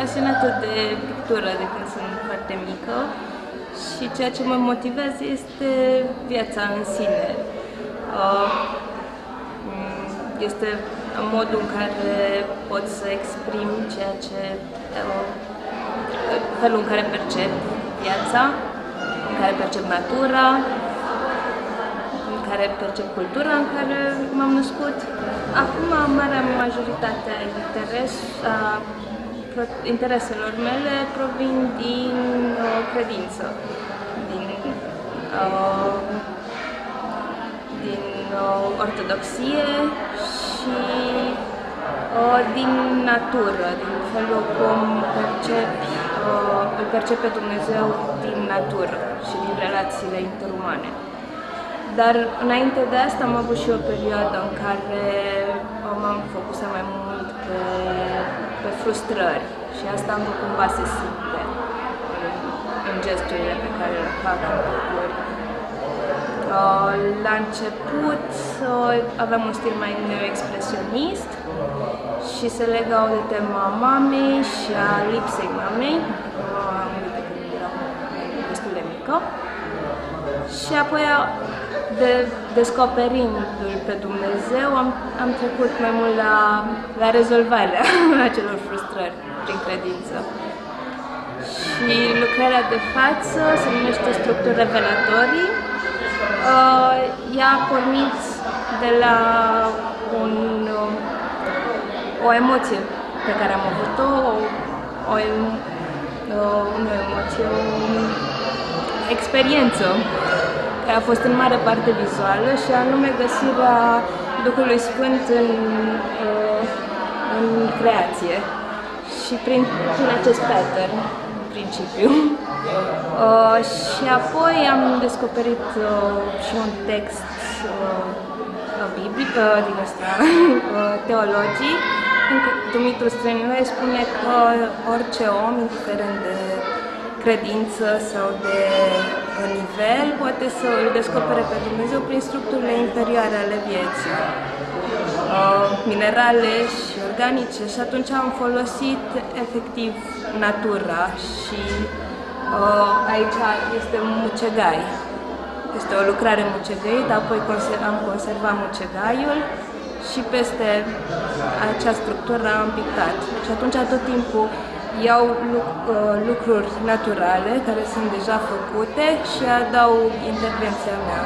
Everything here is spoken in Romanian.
pasionată de pictură de când sunt foarte mică și ceea ce mă motivează este viața în sine. Este modul în care pot să exprim ceea ce, felul în care percep viața, în care percep natura, în care percep cultura în care m-am născut. Acum, marea majoritate a intereselor mele provin din credință, din ortodoxie și din natură, din felul cum îl percepe Dumnezeu din natură și din relațiile interumane. Dar înainte de asta am avut și o perioadă în care m-am focusat mai mult pe frustrări și asta am făcut cumva se simte în gesturile pe care le fac în picturi. La început aveam un stil mai neo-expresionist și se legau de tema mamei și a lipsei mamei. Am murit de când eram destul de mică. Și apoi, descoperindu-l pe Dumnezeu, am trecut mai mult la rezolvarea acelor frustrări prin credință. Și lucrarea de față se numește Structuri revelatorii. Ea a pornit de la o emoție pe care am avut-o, o experiență care a fost în mare parte vizuală și anume găsirea Duhului Sfânt în creație și prin acest pattern, în principiu. Și apoi am descoperit și un text biblic din ăsta, teologii, în care Dumitru Străinioare spune că orice om, indiferent de credință sau de nivel, poate să îl descopere pe Dumnezeu prin structurile interioare ale vieții, minerale și organice, și atunci am folosit efectiv natura și aici este mucegai. Este o lucrare mucegăit, apoi am conservat mucegaiul și peste acea structură am pictat. Și atunci tot timpul iau lucruri naturale care sunt deja făcute și adaug intervenția mea.